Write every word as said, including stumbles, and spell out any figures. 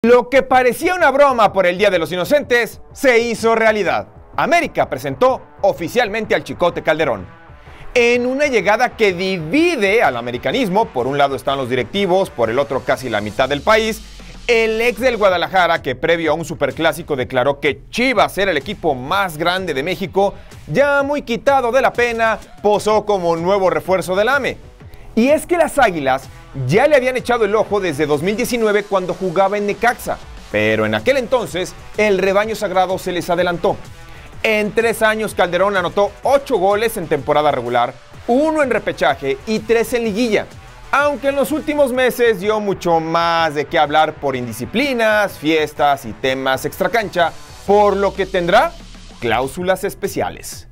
Lo que parecía una broma por el Día de los Inocentes se hizo realidad. América presentó oficialmente al Chicote Calderón. En una llegada que divide al americanismo, por un lado están los directivos, por el otro casi la mitad del país, el ex del Guadalajara, que previo a un superclásico declaró que Chivas era el equipo más grande de México, ya muy quitado de la pena, posó como nuevo refuerzo del A M E. Y es que las Águilas ya le habían echado el ojo desde dos mil diecinueve cuando jugaba en Necaxa, pero en aquel entonces el rebaño sagrado se les adelantó. En tres años Calderón anotó ocho goles en temporada regular, uno en repechaje y tres en liguilla, aunque en los últimos meses dio mucho más de qué hablar por indisciplinas, fiestas y temas extracancha, por lo que tendrá cláusulas especiales.